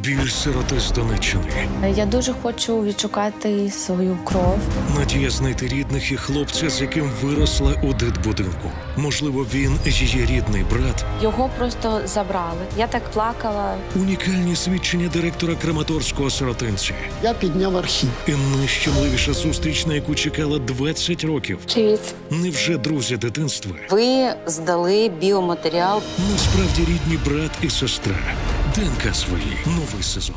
Біль сироти з Донеччини. Я дуже хочу відшукати свою кров. Надія знайти рідних і хлопця, з яким виросла у дитбудинку. Можливо, він її рідний брат. Його просто забрали. Я так плакала. Унікальні свідчення директора Краматорського сиротинця. Я підняв архів. І найщемливіша зустріч, на яку чекала 20 років. Привіт. Невже друзі дитинства? Ви здали біоматеріал. Насправді рідні брат і сестра. ДНК свої. Новий сезон.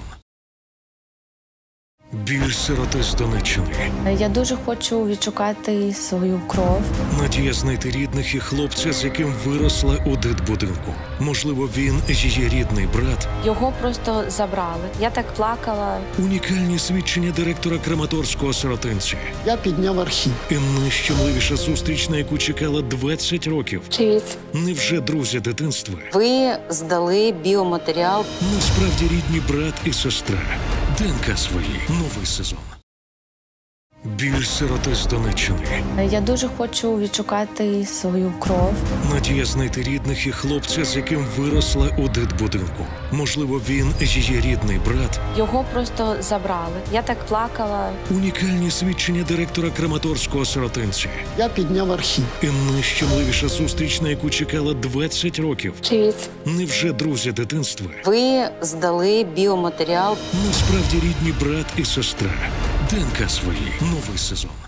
Біль сироти з Донеччини. Я дуже хочу відшукати свою кров. Надія знайти рідних і хлопця, з яким виросла у дитбудинку. Можливо, він її рідний брат. Його просто забрали. Я так плакала. Унікальні свідчення директора Краматорського сиротинця. Я підняв архів. І найщемливіша зустріч, на яку чекала 20 років. Привіт. Невже друзі дитинства? Ви здали біоматеріал. Насправді рідні брат і сестра. ДНК свої. Новий сезон. Біль сироти з Донеччини. Я дуже хочу відшукати свою кров. Надія знайти рідних і хлопця, з яким виросла у дитбудинку. Можливо, він її рідний брат. Його просто забрали. Я так плакала. Унікальні свідчення директора Краматорського сиротинця. Я підняв архів. І найщемливіша зустріч, на яку чекала 20 років. Привіт. Невже друзі дитинства? Ви здали біоматеріал. Насправді рідні брат і сестра. ДНК свої. Новий сезон.